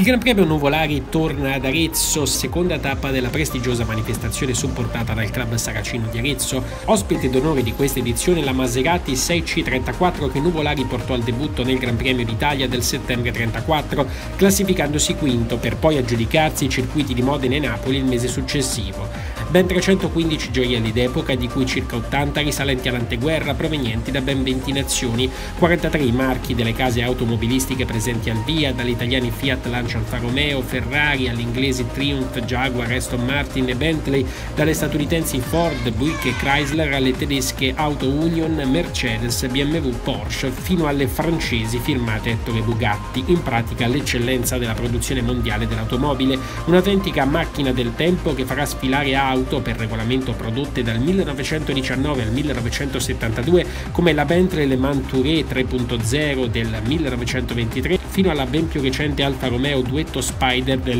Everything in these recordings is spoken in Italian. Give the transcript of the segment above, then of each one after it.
Gran Premio Nuvolari torna ad Arezzo, seconda tappa della prestigiosa manifestazione supportata dal Club Saracino di Arezzo. Ospite d'onore di questa edizione la Maserati 6C34 che Nuvolari portò al debutto nel Gran Premio d'Italia del settembre 34, classificandosi quinto per poi aggiudicarsi i circuiti di Modena e Napoli il mese successivo. Ben 315 gioielli d'epoca, di cui circa 80 risalenti all'anteguerra, provenienti da ben 20 nazioni, 43 i marchi delle case automobilistiche presenti al via, dagli italiani Fiat, Lancia, Alfa Romeo, Ferrari, agli inglesi Triumph, Jaguar, Aston Martin e Bentley, dalle statunitensi Ford, Buick e Chrysler alle tedesche Auto Union, Mercedes, BMW, Porsche, fino alle francesi firmate Ettore Bugatti, in pratica l'eccellenza della produzione mondiale dell'automobile, un'autentica macchina del tempo che farà sfilare auto per regolamento prodotte dal 1919 al 1972 come la Bentley Le Mans Tourer 3.0 del 1923 fino alla ben più recente Alfa Romeo Duetto Spider del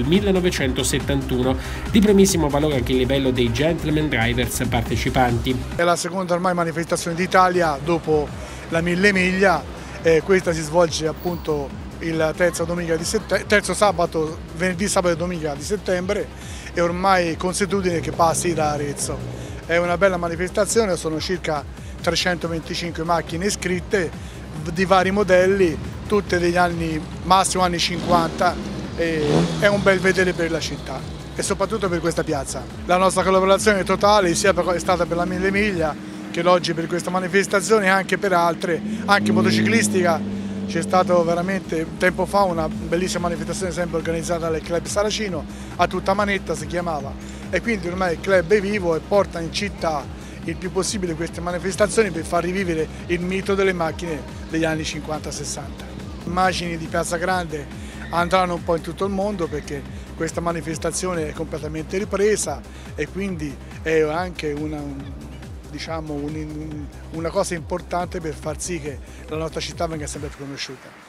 1971, di primissimo valore anche il livello dei gentleman drivers partecipanti. È la seconda ormai manifestazione d'Italia dopo la Mille Miglia, questa si svolge appunto il terzo sabato, venerdì, sabato e domenica di settembre, è ormai consuetudine che passi da Arezzo. È una bella manifestazione, sono circa 325 macchine iscritte di vari modelli, tutte degli anni, massimo anni 50, è un bel vedere per la città e soprattutto per questa piazza. La nostra collaborazione è totale, sia è stata per la Mille Miglia che oggi per questa manifestazione e anche per altre, anche motociclistica. C'è stato veramente tempo fa una bellissima manifestazione sempre organizzata dal Club Saracino, a tutta manetta si chiamava, e quindi ormai il club è vivo e porta in città il più possibile queste manifestazioni per far rivivere il mito delle macchine degli anni 50-60. Immagini di Piazza Grande andranno un po' in tutto il mondo perché questa manifestazione è completamente ripresa e quindi è anche una cosa importante per far sì che la nostra città venga sempre più conosciuta.